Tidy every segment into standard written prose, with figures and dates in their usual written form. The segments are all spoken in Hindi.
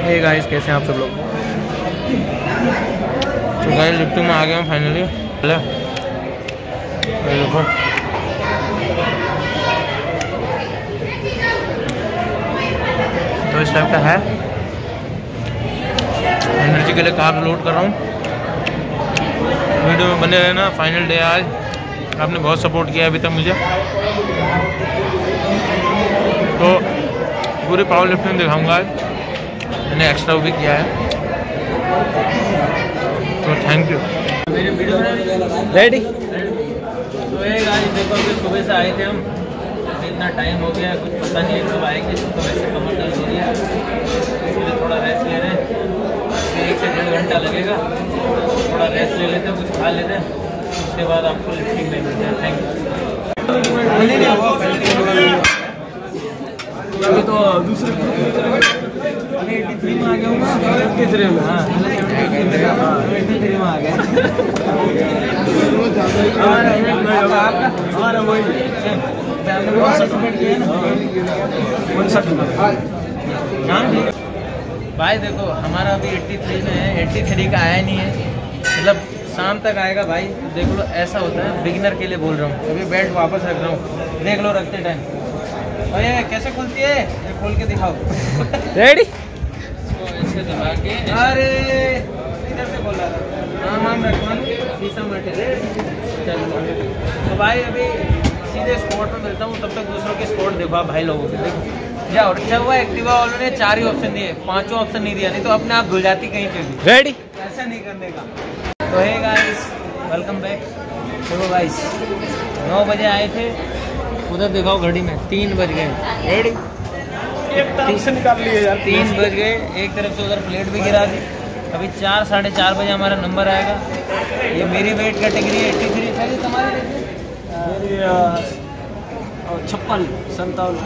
हे गाइस, कैसे हैं आप सब लोग। तो गाइस लिफ्टिंग में आ गए हैं फाइनली। देखो तो इस टाइप का है। एनर्जी के लिए कार्ब लोड कर रहा हूँ। वीडियो में बने रहना। फाइनल डे आज। आपने बहुत सपोर्ट किया अभी तक मुझे, तो पूरी पावर लिफ्टिंग दिखाऊंगा आज। मैंने एक्स्ट्रा भी किया है, तो थैंक यू। मेरे वीडियो रेडी। तो ये गाइस देखो, अभी सुबह से आए थे हम, इतना टाइम हो गया कुछ पता नहीं है कब आएंगे। तो वैसे कमर दर्द हो रही है, इसलिए थोड़ा रेस्ट ले रहे हैं। 1 से 1.5 घंटा लगेगा। थोड़ा रेस्ट ले लेते हैं, कुछ खा लेते हैं, उसके बाद आपको लिफ्टिंग में मिलते हैं। Thank you. अभी तो दूसरे 83 में आ गया हूँ ना। 83 में, हाँ 83 में आ गया। हमारा वही भाई देखो, हमारा अभी 83 में है। 83 का आया नहीं है, मतलब शाम तक आएगा भाई। देख लो, ऐसा होता है। बिगिनर के लिए बोल रहा हूँ। अभी बेल्ट वापस रख रहा हूँ, देख लो रखते टाइम। और ये कैसे खुलती है, ये खोल के दिखाओ। रेडी। ऐसे दबा के, अरे इधर से बोला था नाम रखवा शीशा मटे। चलो तो भाई अभी सीधे स्पॉट में मिलता हूँ। तब तक दूसरों के स्पॉट देखो आप भाई लोगों के। देखो जाओ, अच्छा हुआ एक्टिवा वालों ने 4 ही ऑप्शन दिए, 5वां ऑप्शन नहीं दिया, नहीं तो अपने आप धुल जाती कहीं पे भी। रेडी। ऐसा नहीं करने का। तो हे गाइस, वेलकम बैक। देखो गाइस, 9 बजे आए थे, उधर दिखाओ घड़ी में 3 बज गए। रेडी। 3 बज गए। एक तरफ से उधर प्लेट भी गिरा दी। अभी 4 साढ़े 4 बजे हमारा नंबर आएगा। ये मेरी वेट कैटेगरी है 83। सर तुम्हारी 56 57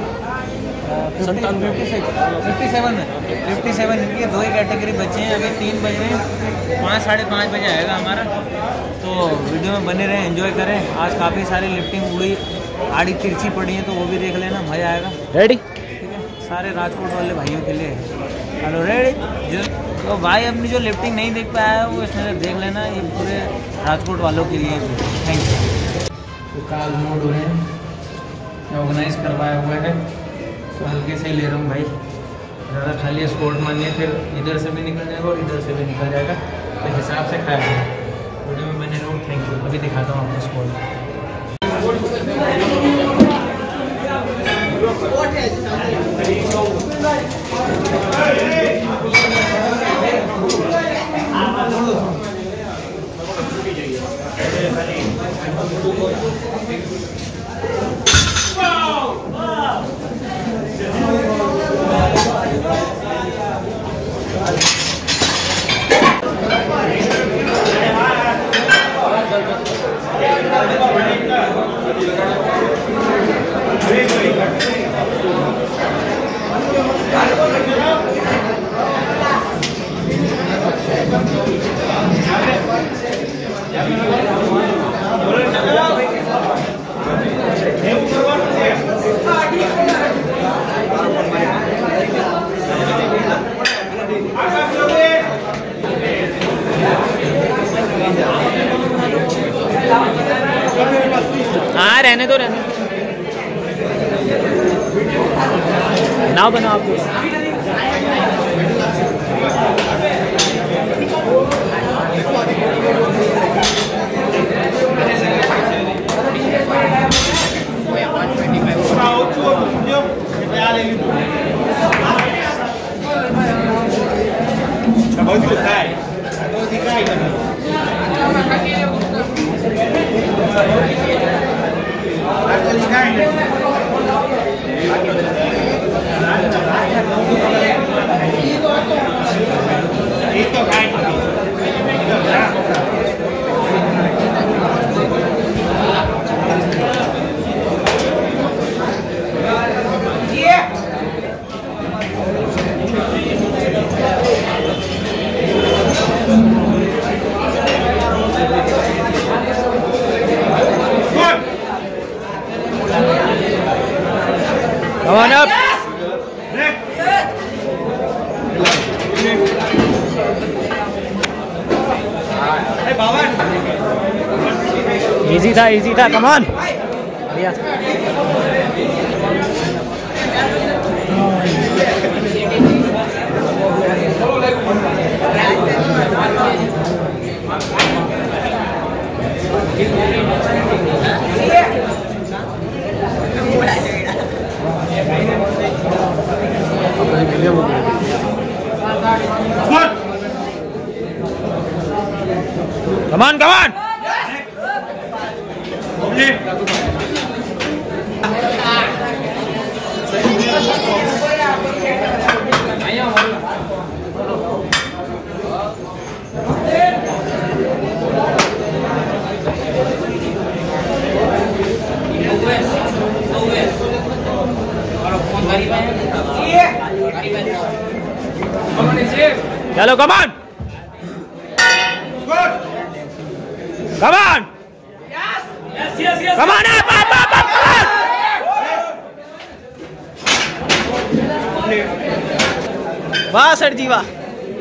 57 में 57 इनकी 2 ही कैटेगरी बचे हैं। अभी 3 बज रहे हैं, 5 साढ़े 5 बजे आएगा हमारा। तो वीडियो में बने रहें, एंजॉय करें। आज काफ़ी सारी लिफ्टिंग उड़ी आड़ी तिरछी पड़ी है, तो वो भी देख लेना, मज़ा आएगा। रेडी। ठीक है, सारे राजकोट वाले भाइयों के लिए। Hello ready. जो तो भाई अपनी जो लिफ्टिंग नहीं देख पाया है वो इसमें से देख लेना, ये पूरे राजकोट वालों के लिए भी। Thank you. तो काल मोड हो रहे हैं, ऑर्गेनाइज करवाया हुआ है, तो हल्के से ही ले रहा हूँ भाई। ज़्यादा खाली स्पोर्ट मानिए, फिर इधर से भी निकल जाएगा और इधर से भी निकल जाएगा, तो हिसाब से खाया है। वीडियो में बने रहो। Thank you. अभी दिखाता हूँ आपको स्पोर्ट। हाँ रहने दो, रहने नाव बनाओ आप। इजी था come on. Come on, come on. चलो come on. Come on! Yes! Come on up! Come on! वाह सर जी वाह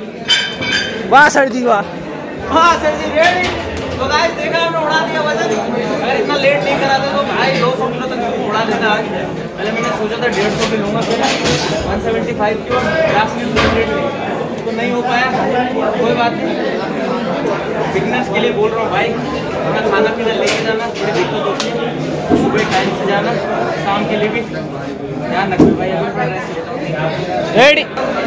सर जी रेडी। तो गाइस देखा हमने उड़ा दिया वजन। अगर इतना लेट नहीं कराते तो भाई 200 किलो तक उड़ा देता आज। पहले मैंने सोचा था 150 की लूंगा, फिर 175 की और लास्ट में तो नहीं हो पाया। कोई बात नहीं, फिटनेस के लिए बोल रहा हूँ भाई। अपना खाना पीना लेके जाना, थोड़ी दिक्कत होती है। सुबह टाइम से जाना, शाम के लिए भी ध्यान रखो भाई। रेडी।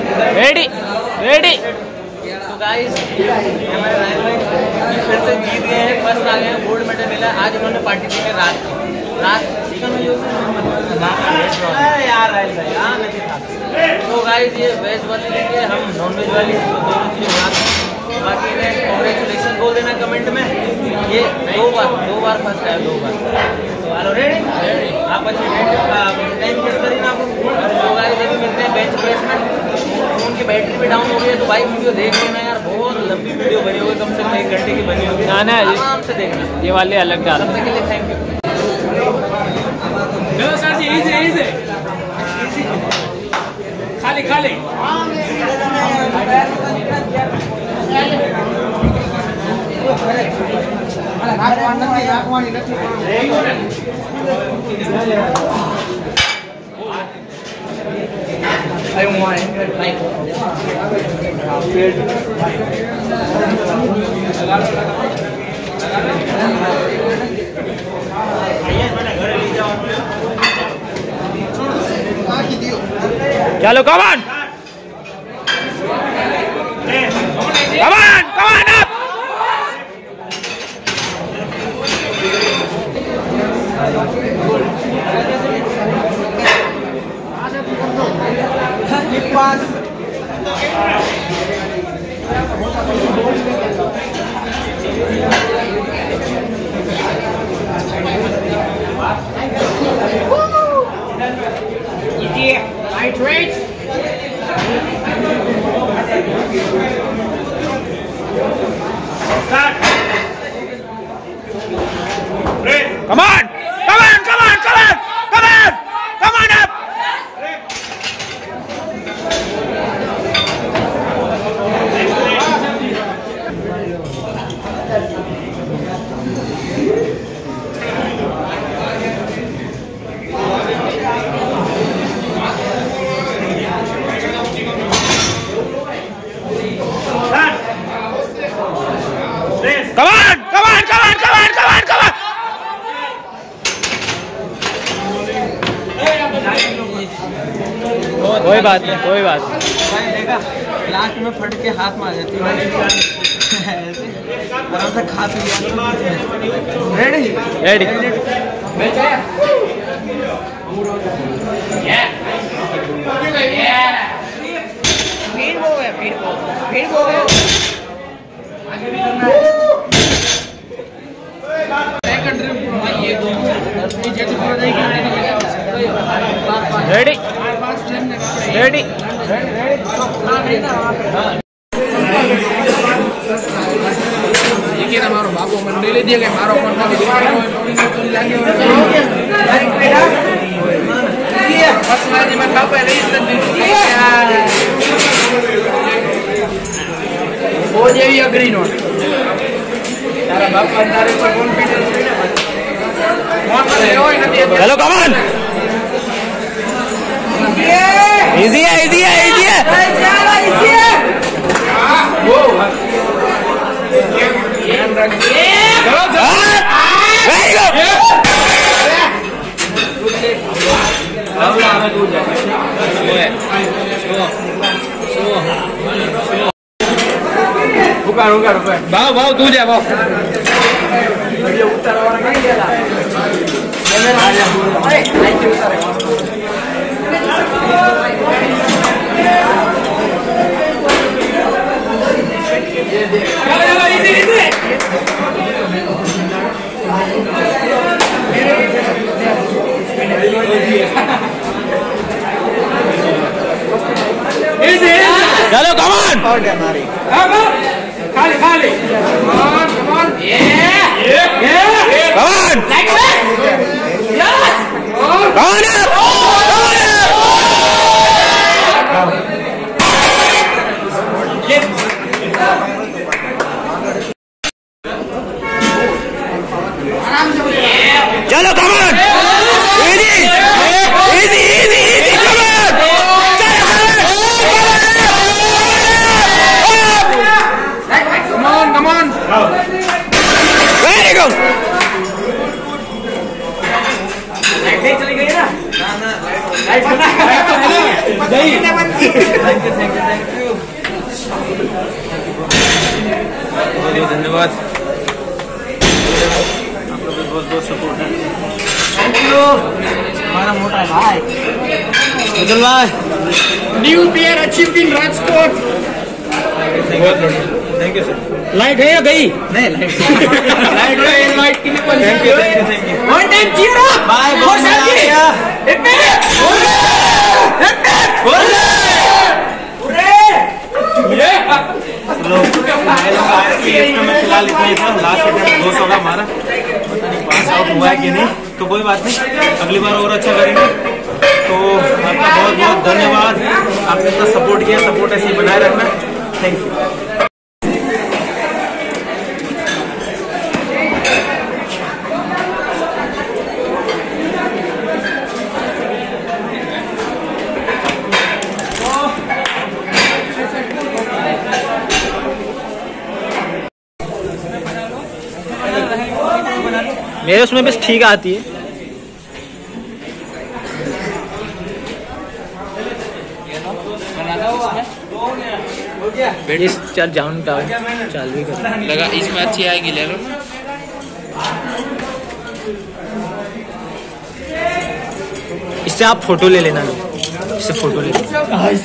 तो गाइस हमारे रायन भाई फिर से जीत गए हैं, फर्स्ट आ गए हैं, गोल्ड मेडल मिला। आज उन्होंने पार्टी दी है रात चिकन में यार रायन भाई यहाँ नहीं था। तो गाइस ये वेज वाली लेंगे, हम नॉन वेज वाली, तो दोनों चीज़ बात। बाकी में कॉन्ग्रेचुलेशन बोल देना कमेंट में। ये दो बार फर्स्ट है, 2 बार। तो हेलो रेडी आप अच्छे टाइम गेट करिए ना। तो गाइस अभी मिलते हैं बेंच प्रेस में। फोन की बैटरी भी डाउन हो गई है, तो भाई वीडियो देख लेना यार, बहुत लंबी वीडियो बनी होगी, कम से कम 1 घंटे की बनी होगी। आराम से देखना, ये वाले अलग डाल। तब तक के लिए थैंक यू। चलो सर जी इजी खाली I don't want it. Like, चलो come on up. Pass. Easy. Hydrate. Come on up. कोई बात नहीं। भाई देखा लास्ट में फट के हाथ में आ जाती है। आराम से खा पी लिया। रेडी रेडी ये मारो बापू मंडी ले दिया मारो वो अग्री नोट तारा बाप तारे पर कॉन्फिडेंस चलो कमान, इजी है, इजी है, इजी है। Very good. भाव भाव तू जा भाव। चलो कमान, खाली खाली, कमान कमान, कमान चलो come on, easy easy easy easy, come on come on, very good. चली गई ना, धन्यवाद, आप लोग बहुत बहुत सपोर्ट है। थैंक यू हमारा मोटा भाई उज्जवल भाई। New player achieved in Rajkot. Thank you sir. Light है या गई? नहीं लाइट लाइट है, इनवाइट के लिए। Thank you thank you thank you. One time cheer up bye बहुत मजा आया। एक मिनट बोले लोग में फिलहाल इतना ही था। लास्ट अटेम्प्ट 200 का हमारा, पता नहीं पास आउट हुआ है कि नहीं, तो कोई बात नहीं, अगली बार और अच्छा करेंगे। तो आपका बहुत बहुत धन्यवाद, आपने इतना सपोर्ट किया, सपोर्ट ऐसे ही बनाए रखना। Thank you. मेरे उसमें बस ठीक आती है। इस चल जाऊन का चल भी कर लगा, इसमें अच्छी आएगी, ले लो। इससे आप फोटो ले लेना, इससे फोटो ले लेना।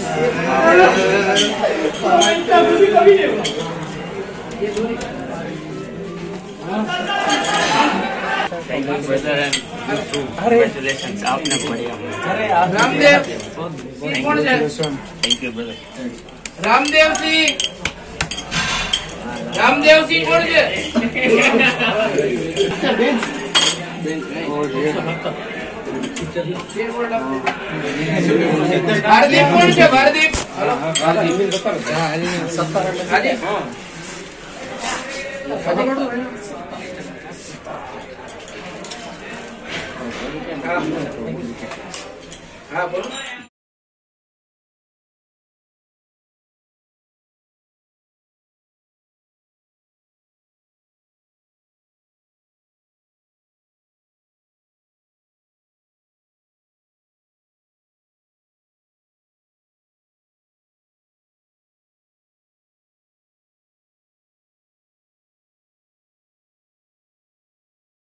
आपने बढ़िया। Ramdev thank you brother. Ramdev Singh Bhardeep हाँ बोलो।